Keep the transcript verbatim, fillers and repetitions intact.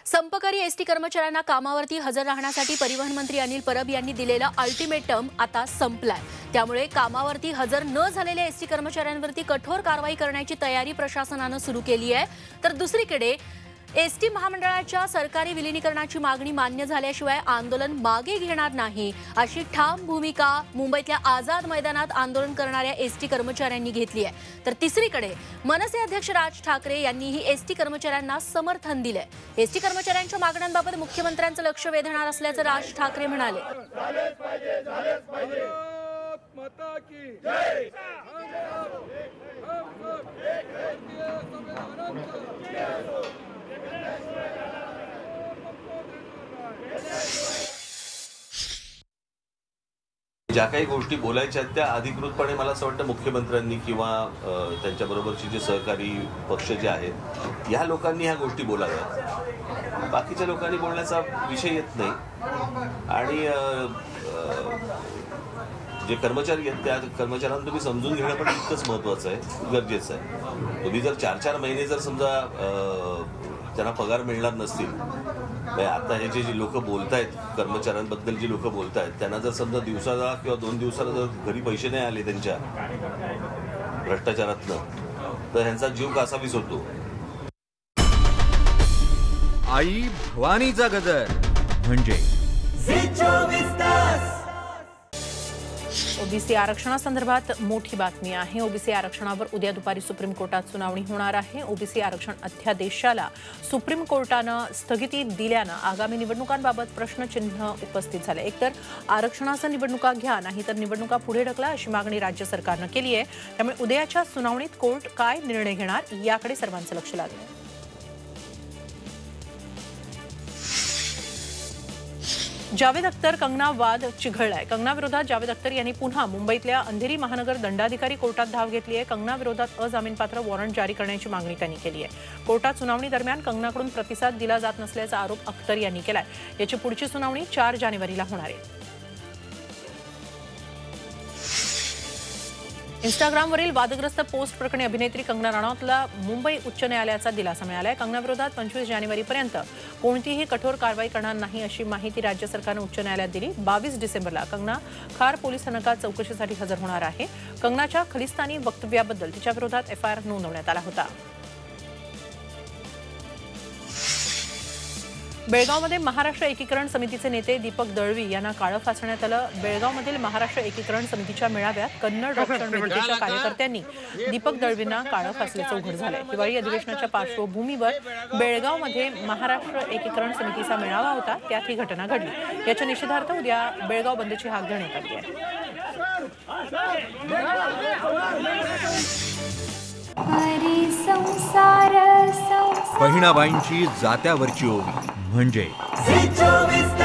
संपकरी एसटी कर्मचाऱ्यांना कामावरती हजर राहण्यासाठी परिवहन मंत्री अनिल परब यांनी दिलेला अल्टिमेटम आता संपलाय। त्यामुळे कामावरती हजर न झालेल्या एसटी कर्मचाऱ्यांवरती कठोर कारवाई करण्याची तयारी प्रशासनाने सुरू केली आहे। तर दुसरीकडे एसटी महामंडळाच्या सरकारी विलीनीकरणाची मागणी मान्य झाल्याशिवाय आंदोलन मागे घेणार नाही अशी ठाम भूमिका मुंबईतल्या आझाद मैदानात आंदोलन करणाऱ्या एसटी कर्मचाऱ्यांनी घेतली आहे। तर तिसरीकडे मनसे अध्यक्ष राज ठाकरे यांनीही एसटी कर्मचाऱ्यांना समर्थन दिले। एसटी कर्मचाऱ्यांच्या मागण्यांबाबत मुख्यमंत्र्यांचं लक्ष वेधणार असल्याचं राज ठाकरे म्हणाले। ज्या काही गोष्टी बोलायच्या त्या अधिकृतपणे मला असं वाटतं मुख्यमंत्र्यांनी किंवा त्यांच्याबरोबरचे जे सहकारी पक्ष जे आहेत या लोकांनी ह्या गोष्टी बोलाव्यात। बाकीच्या लोकांनी बोलण्याचा विषय येत नाही आणि जे कर्मचारी आहेत त्या कर्मचाऱ्यांना तुम्ही समजून घेणं पण तितकंच महत्त्वाचं आहे, गरजेचं आहे। तुम्ही जर चार चार महिने जर समजा त्यांना पगार मिळणार नसतील, आता हे जे लोक बोलतायत कर्मचाऱ्यांबद्दल जी लोक बोलतायत त्यांना जर समजा दिवसाला किंवा दोन दिवसाला जर घरी पैसे नाही आले त्यांच्या भ्रष्टाचारातनं तर ह्यांचा जीव कासावीस होतो। आई भवानीचा गजर म्हणजे ओबीसी आरक्षणासंदर्भात मोठी बातमी आहे। ओबीसी आरक्षणावर उद्या दुपारी सुप्रीम कोर्टात सुनावणी होणार आहे। ओबीसी आरक्षण अध्यादेशाला सुप्रीम कोर्टानं स्थगिती दिल्यानं आगामी निवडणुकांबाबत प्रश्नचिन्ह उपस्थित झाले। एकतर आरक्षणाच्या निवडणुका घ्या, नाहीतर निवडणुका पुढे ढकला अशी मागणी राज्य सरकारनं केली आहे। त्यामुळे उद्याच्या सुनावणीत कोर्ट काय निर्णय घेणार याकडे सर्वांचं लक्ष लागलं आहे। जावेद अख्तर कंगना वाद चिघळलाय। कंगना विरोधात जावेद अख्तर यांनी पुन्हा मुंबईतल्या अंधेरी महानगर दंडाधिकारी कोर्टात धाव घेतली आहे। कंगना विरोधात अजामीनपात्र वॉरंट जारी करण्याची मागणी त्यांनी केली आहे। कोर्टात सुनावणी दरम्यान कंगनाकडून प्रतिसाद दिला जात नसल्याचा आरोप अख्तर यांनी केलाय। याची पुढची सुनावणी चार जानेवारीला होणार आहे। इंस्टाग्रामवरील वादग्रस्त पोस्ट प्रकरणी अभिनेत्री कंगना रनौतला मुंबई उच्च न्यायालयाचा दिलासा मिळाला आहे। कंगना विरोधात पंचवीस जानेवारीपर्यंत कोणतीही कठोर कारवाई करणार नाही अशी माहिती राज्य सरकारने उच्च न्यायालयात दिली। बावीस डिसेंबरला कंगना खार पोलीस स्थानकात चौकशीसाठी हजर होणार आहे। कंगनाच्या खलिस्तानी वक्तव्याबद्दल तिच्या विरोधात एफ आय आर नोंदवण्यात आला होता। बेळगावमध्ये महाराष्ट्र एकीकरण समितीचे नेते दीपक दळवी यांना काळं फासण्यात आलं। बेळगावमधील महाराष्ट्र एकीकरण समितीच्या मेळाव्यात कन्नड रक्षण वेदिकेच्या कार्यकर्त्यांनी दीपक दळवींना काळं फासल्याचं उघड झालंय। हिवाळी अधिवेशनाच्या पार्श्वभूमीवर बेळगावमध्ये महाराष्ट्र एकीकरण समितीचा मेळावा होता, त्यात ही घटना घडली। याच्या निषेधार्थ उद्या बेळगाव बंदची हाक देण्यात आली आहे। बहिणाबाईंची जात्यावरची ओवी म्हणजे